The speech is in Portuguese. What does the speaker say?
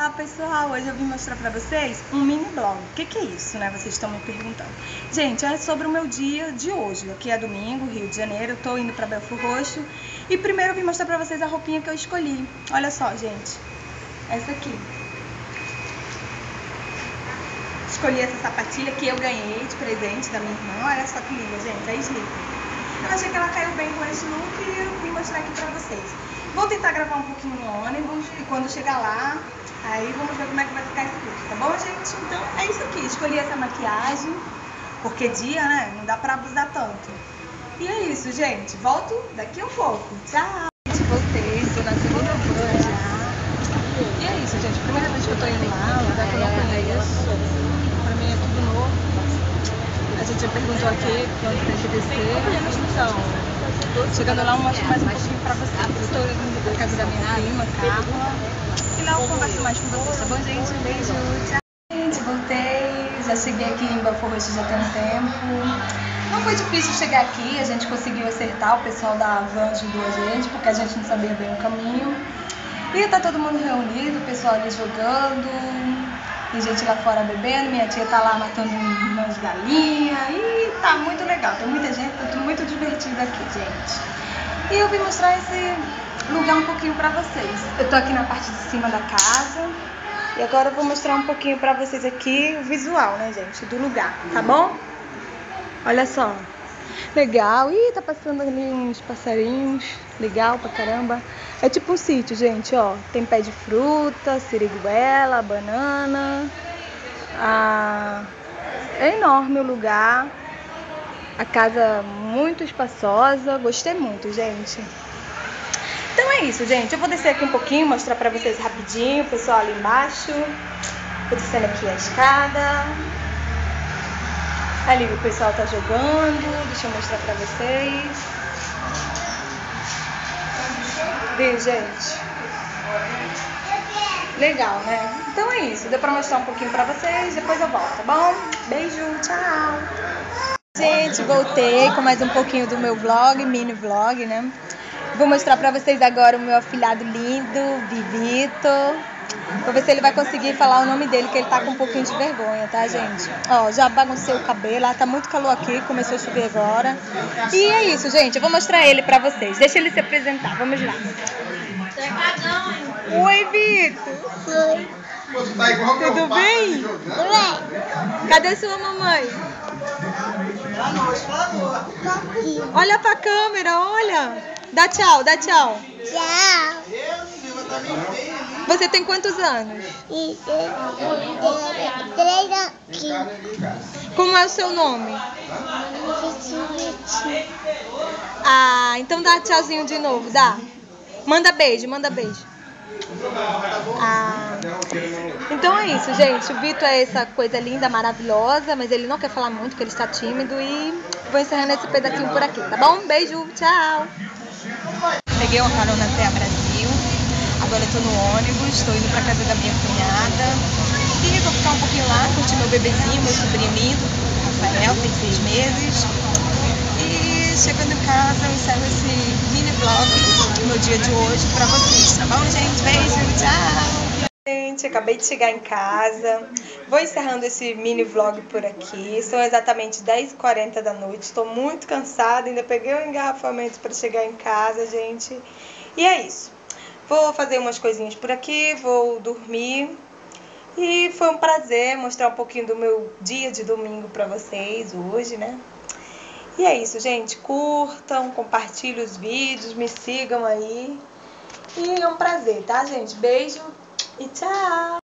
Olá pessoal, hoje eu vim mostrar pra vocês um mini blog. O que é isso, né? Vocês estão me perguntando. Gente, é sobre o meu dia de hoje. Aqui é domingo, Rio de Janeiro, eu tô indo pra Belford Roxo. E primeiro eu vim mostrar pra vocês a roupinha que eu escolhi. Olha só, gente. Essa aqui. Escolhi essa sapatilha que eu ganhei de presente da minha irmã. Olha só que linda, gente. É Sleep. Eu achei que ela caiu bem com esse look e eu vim mostrar aqui pra vocês. Vou tentar gravar um pouquinho no ônibus e quando chegar lá, aí vamos ver como é que vai ficar esse look, tá bom, gente? Então é isso aqui, escolhi essa maquiagem, porque dia, né, não dá pra abusar tanto. E é isso, gente, volto daqui a um pouco. Tchau! Gente, voltei, estou na segunda van já. E é isso, gente, primeira vez que eu tô indo lá, um lugar que eu não conheço. Pra mim é tudo novo. A gente já perguntou aqui quando tem que descer, então... Chegando lá eu mostro mais um pouquinho pra vocês. Eu estou indo pra casa da minha prima, Carla. E lá eu converso mais com vocês, tá bom, gente? Um beijo, tchau! Gente, voltei. Já cheguei aqui em Belford Roxo já tem um tempo. Não foi difícil chegar aqui, a gente conseguiu acertar. O pessoal da van ajudou a gente, porque a gente não sabia bem o caminho. E tá todo mundo reunido, o pessoal ali jogando. Tem gente lá fora bebendo, minha tia tá lá matando umas galinhas e tá muito legal, tem muita gente, tá tudo muito divertido aqui, gente. E eu vim mostrar esse lugar um pouquinho pra vocês. Eu tô aqui na parte de cima da casa e agora eu vou mostrar um pouquinho pra vocês aqui o visual, né, gente, do lugar, tá bom? Olha só. Legal. Ih, tá passando ali uns passarinhos. Legal pra caramba. É tipo um sítio, gente, ó. Tem pé de fruta, siriguela, banana. É enorme o lugar. A casa muito espaçosa. Gostei muito, gente. Então é isso, gente. Eu vou descer aqui um pouquinho, mostrar pra vocês rapidinho. O pessoal ali embaixo. Vou descendo aqui a escada. Ali o pessoal tá jogando, deixa eu mostrar pra vocês. Viu, gente? Legal, né? Então é isso, deu pra mostrar um pouquinho pra vocês, depois eu volto, tá bom? Beijo, tchau! Gente, voltei com mais um pouquinho do meu vlog, mini vlog, né? Vou mostrar pra vocês agora o meu afilhado lindo, Vivito. Vou ver se ele vai conseguir falar o nome dele, que ele tá com um pouquinho de vergonha, tá, gente? Ó, já baguncei o cabelo, tá muito calor aqui, começou a chover agora. E é isso, gente, eu vou mostrar ele pra vocês. Deixa ele se apresentar, vamos lá. Oi, Vitor. Oi. Tudo bem? Tudo bem. Cadê sua mamãe? Aqui. Olha pra câmera, olha. Dá tchau, dá tchau. Tchau. Você tem quantos anos? E 3 aqui. Como é o seu nome? Ah, então dá tchauzinho de novo, dá. Manda beijo, manda beijo. Ah. Então é isso, gente. O Vitor é essa coisa linda, maravilhosa, mas ele não quer falar muito, porque ele está tímido. E vou encerrando esse pedacinho por aqui, tá bom? Beijo, tchau. Peguei uma carona até a Brasil. Agora eu tô no ônibus, tô indo pra casa da minha cunhada. E vou ficar um pouquinho lá, curtir meu bebezinho, meu sobrinho lindo, Rafael, tem 6 meses. E chegando em casa, eu encerro esse mini vlog do meu dia de hoje pra vocês, tá bom, gente? Beijo, tchau! Gente, acabei de chegar em casa. Vou encerrando esse mini vlog por aqui. São exatamente 10h40 da noite. Estou muito cansada, ainda peguei um engarrafamento para chegar em casa, gente. E é isso. Vou fazer umas coisinhas por aqui, vou dormir. E foi um prazer mostrar um pouquinho do meu dia de domingo para vocês hoje, né? E é isso, gente. Curtam, compartilhem os vídeos, me sigam aí. E é um prazer, tá, gente? Beijo e tchau!